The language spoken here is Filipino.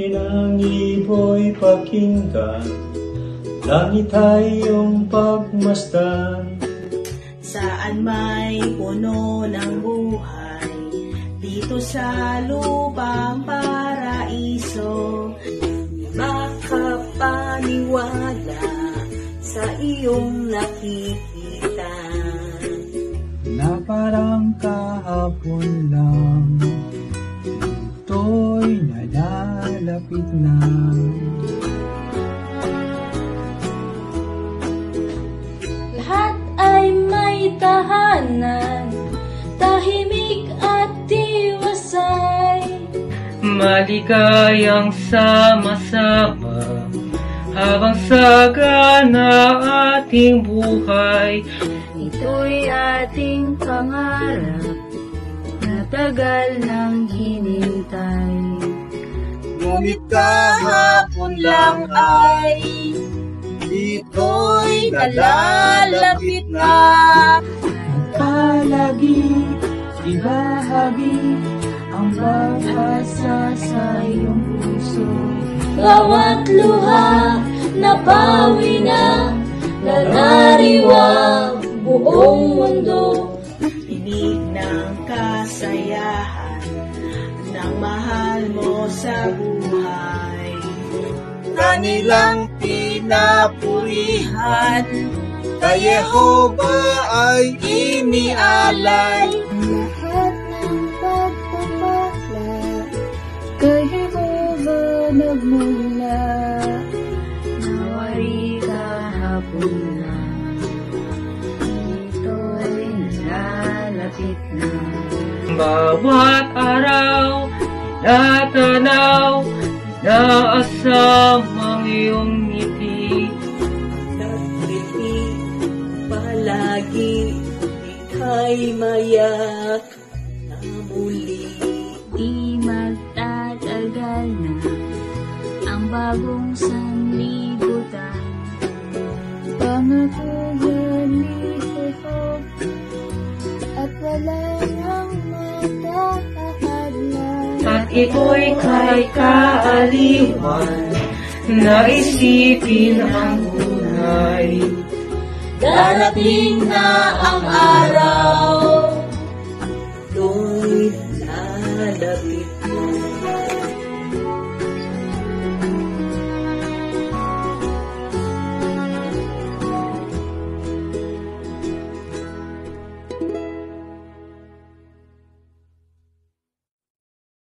Tuloy ng ibo'y pakinggan, langit ay iyong pagmasdan. Saan may puno ng buhay, dito sa lupang paraiso. Makapaniwala sa iyong nakikita, na parang kahapon lang, ito'y nalalapit na. Lahat ay may tahanan, tahimik at tiwasay, maligayang sama-sama habang sagana ating buhay. ito'y ating pangarap na tagal nang hinintay. Ngunit kahapon lang ay ito'y nalalapit na. Palagi ibahagi ang pag-asa sa iyong puso. Bawat luha nabawi na, narariwang buong mundo. tinig ng kasayahan ng mahal mo sa buhay. Kanilang pinapurihan, kay Jehovah ay inialay. Lahat ng pagpapakla kay Jehovah nagmula. Nawari kahapon na, ito'y nalalapit na. Bawat araw, tinatanaw, inaasam ang iyong ngiti. Nagpiti palagi, ika'y mayak na muli. Di magtatagal na ang bagong sanlibutan. Pangatugan ni Jehovah at wala nang matahadlan. At ito'y kay kaaliwan, naisipin ang buhay. Darating na ang araw, ito'y lalapit